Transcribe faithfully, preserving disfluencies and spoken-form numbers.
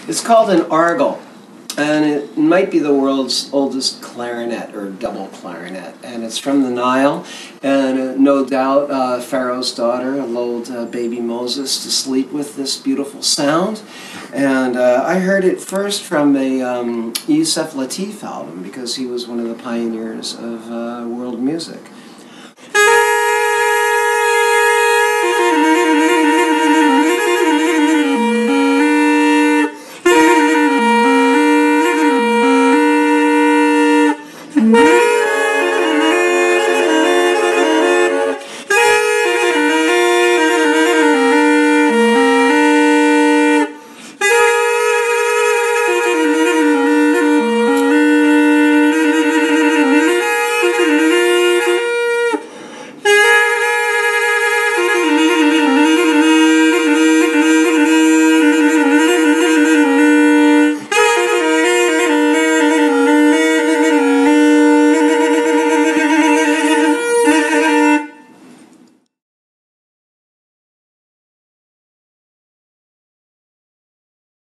It's called an argol, and it might be the world's oldest clarinet or double clarinet, and it's from the Nile, and uh, no doubt uh, Pharaoh's daughter lulled uh, baby Moses to sleep with this beautiful sound. And uh, I heard it first from a um, Yusef Lateef album, because he was one of the pioneers of uh, world music.